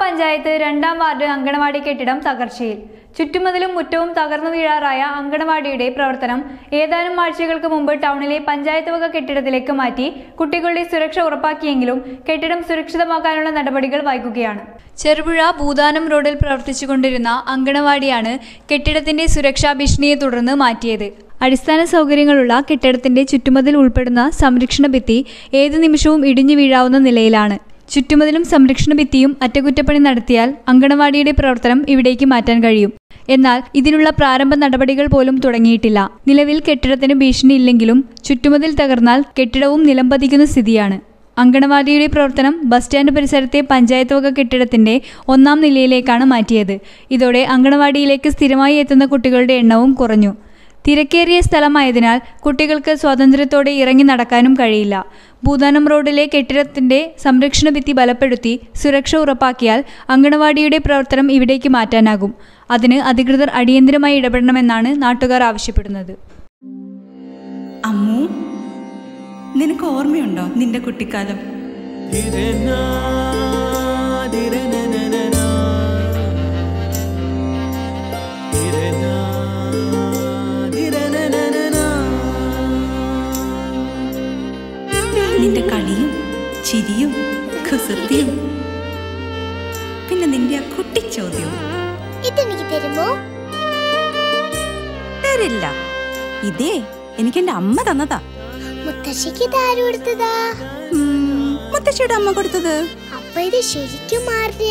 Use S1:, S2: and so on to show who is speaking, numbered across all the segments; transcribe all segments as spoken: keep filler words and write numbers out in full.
S1: പഞ്ചായത്ത് രണ്ടാം വാർഡ് അങ്കണവാടി കെട്ടിടം തകർച്ചയിൽ. ചുറ്റുമതിലും മുറ്റവും തകർന്നു വീഴാറായ അങ്കണവാടിയുടെ പ്രവർത്തനം ഏതാനും ആഴ്ചകൾക്ക് മുമ്പ് ടൗണിലെ പഞ്ചായത്ത് വക കെട്ടിടത്തിലേക്ക് മാറ്റി കുട്ടികളുടെ സുരക്ഷ ഉറപ്പാക്കിയെങ്കിലും കെട്ടിടം സുരക്ഷിതമാക്കാനുള്ള നടപടികൾ വൈകുകയാണ്. ചെറുപുഴ ഭൂതാനം റോഡിൽ പ്രവർത്തിച്ചുകൊണ്ടിരുന്ന അങ്കണവാടിയാണ് കെട്ടിടത്തിന്റെ സുരക്ഷാ ഭീഷണിയെ തുടർന്ന് മാറ്റിയത്. അടിസ്ഥാന സൗകര്യങ്ങളുള്ള കെട്ടിടത്തിന്റെ ചുറ്റുമതിൽ ഉൾപ്പെടുന്ന സംരക്ഷണ ഭിത്തി ഏതു നിമിഷവും ഇടിഞ്ഞു വീഴാവുന്ന നിലയിലാണ്. ചുറ്റുമതിലും സംരക്ഷണ ഭിത്തിയും അറ്റകുറ്റപ്പണി നടത്തിയാൽ അങ്കണവാടിയുടെ പ്രവർത്തനം ഇവിടേക്ക് മാറ്റാൻ കഴിയും. എന്നാൽ ഇതിനുള്ള പ്രാരംഭ നടപടികൾ പോലും തുടങ്ങിയിട്ടില്ല. നിലവിൽ കെട്ടിടത്തിന് ഭീഷണിയില്ലെങ്കിലും ചുറ്റുമതിൽ തകർന്നാൽ കെട്ടിടവും നിലംപതിക്കുന്ന സ്ഥിതിയാണ്. അങ്കണവാടിയുടെ പ്രവർത്തനം ബസ് സ്റ്റാൻഡ് പരിസരത്തെ പഞ്ചായത്ത് വക കെട്ടിടത്തിന്റെ ഒന്നാം നിലയിലേക്കാണ് മാറ്റിയത്. ഇതോടെ അങ്കണവാടിയിലേക്ക് സ്ഥിരമായി എത്തുന്ന കുട്ടികളുടെ എണ്ണവും കുറഞ്ഞു. തിരക്കേറിയ സ്ഥലമായതിനാൽ കുട്ടികൾക്ക് സ്വാതന്ത്ര്യത്തോടെ ഇറങ്ങി നടക്കാനും കഴിയില്ല. ഭൂതാനം റോഡിലെ കെട്ടിടത്തിന്റെ സംരക്ഷണ ഭിത്തി ബലപ്പെടുത്തി സുരക്ഷ ഉറപ്പാക്കിയാൽ അങ്കണവാടിയുടെ പ്രവർത്തനം ഇവിടേക്ക് മാറ്റാനാകും. അതിന് അധികൃതർ അടിയന്തരമായി ഇടപെടണമെന്നാണ് നാട്ടുകാർ ആവശ്യപ്പെടുന്നത്.
S2: അമ്മു, നിനക്ക് ഓർമ്മയുണ്ടോ നിന്റെ കുട്ടിക്കാലം? നിന്റെ കളിയും ചിരിയും കുസൃതിയും, പിന്നെ നിന്റെ ആ കുട്ടിച്ചോദ്യവും.
S3: ഇതെനിക്ക് തരുമോ?
S2: തരില്ല. ഇതേ എനിക്ക് എന്റെ അമ്മ തന്നതാ.
S3: മുത്തശ്ശിക്ക് ഇതാര് കൊടുത്തതാ?
S2: മുത്തശ്ശിയുടെ അമ്മ കൊടുത്തത്.
S3: അപ്പൊ ഇത് ശരിക്കും മാറിയ?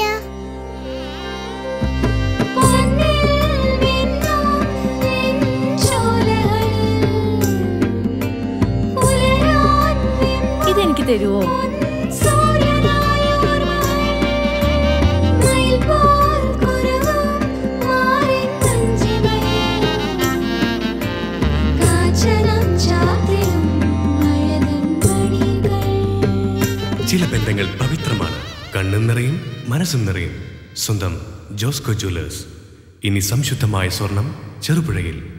S2: ഇതെനിക്ക് തരുമോ?
S4: ചില ബന്ധങ്ങൾ പവിത്രമാണ്. കണ്ണും നിറയും മനസ്സും നിറയും. സ്വന്തം ജോസ്കോ ജ്വല്ലേഴ്സ്. ഇനി സംശുദ്ധമായ സ്വർണം ചെറുപുഴയിൽ.